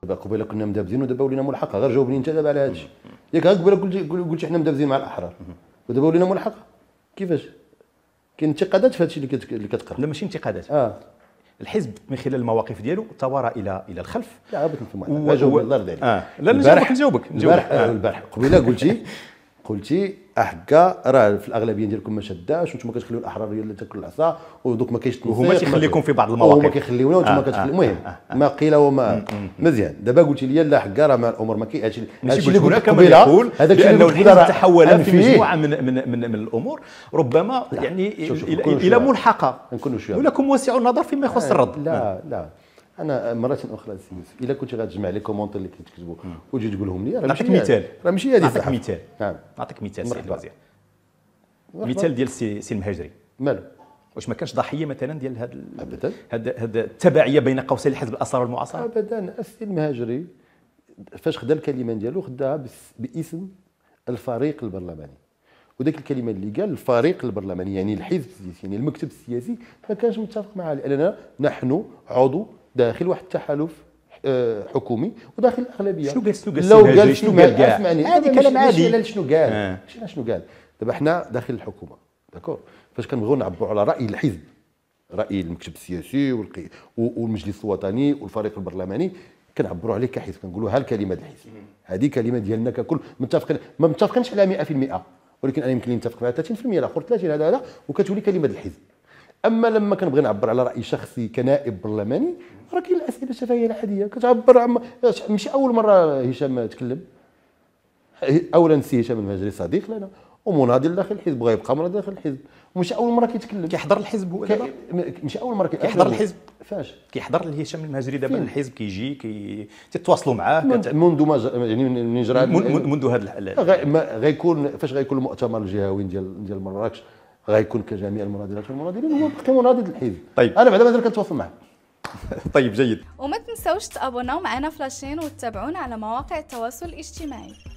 دابا قبيله كنا مدابزين ودابا ولينا ملحقه. غير جاوبني انت دابا على هذا الشيء. ياك قبيله قلتي حنا مدابزين مع الاحرار ودابا ولينا ملحقه. كيفاش؟ كاين انتقادات في هذا الشيء اللي كتقرا. لا ماشي انتقادات. الحزب من خلال المواقف ديالو توارى الى الخلف. لا غابت في المعنى. جاوبني الله يرضي عليك. لا نجاوبك. البارح قبيله قلتي حكا راه في الاغلبيه ديالكم ما شداش وانتم كتخليو الاحرار هي اللي تاكل العصا ودوك ما كاينش تنسيق وهما تيخليكم في بعض المواقف وهما كيخليونا وانتم كتخليو. المهم ما قيل وما مزيان. دابا قلتي لي لا حكا راه مع الامور ما كاين هادشي اللي هناك من يقول بانه الحزب تحول في مجموعه من الامور ربما يعني الى ملحقه. ولكم واسع النظر فيما يخص الرد. لا انا مرات اخرى السيوس الا كنت غتجمع لي كومونتير اللي كتكتبوا وتجي تقولهم لي راه نعطيك مثال. راه ماشي هذه نعطيك مثال. نعطيك مثال سي الوزير. مثال ديال سي المهاجري. مالو؟ واش ما كانش ضحيه مثلا ديال ابدا هذا التبعيه بين قوسين لحزب الاثار والمعاصره؟ ابدا. السي المهاجري فاش خدا الكلمه ديالو خداها باسم الفريق البرلماني. وديك الكلمه اللي قال الفريق البرلماني يعني الحزب السياسي يعني المكتب السياسي ما كانش متفق معها لاننا نحن عضو داخل واحد التحالف حكومي وداخل الاغلبيه. شنو قال شنو قال كاع هذه كلام عادي. شنو قال دابا حنا داخل الحكومه داكور. فاش كنبغيو نعبروا على راي الحزب راي المكتب السياسي والمجلس الوطني والفريق البرلماني كنعبروا عليه كحزب كنقولوا ها الكلمه ديال الحزب هذه كلمه ديالنا ككل متفقين ما متفقينش على 100% ولكن انا يمكن لي نتفق معها 30% الاخر 30 هذا وكتولي كلمه الحزب. اما لما كنبغي نعبر على راي شخصي كنائب برلماني راه كاين الاسئله الشفهيه العاديه كتعبر ماشي اول مره هشام تكلم. اولا السي هشام المهاجري صديق لنا ومناضل داخل الحزب بغى يبقى مناضل داخل الحزب ومش اول مره كيتكلم. كيحضر الحزب هو دابا مش اول مره كيحضر الحزب. فاش كيحضر هشام المهاجري دابا الحزب كيجي تتواصلوا معاه منذ ما يعني من جرى منذ هذا غيكون فاش غيكون المؤتمر الجهوي ديال مراكش غيكون كجميع المناضلات والمناضلين هو باقي مناضل الحزب. طيب انا بعدا مازال كنتواصل معاه. طيب جيد. وما تنساوش تابوناو معنا في لاشين وتتابعونا على مواقع التواصل الاجتماعي.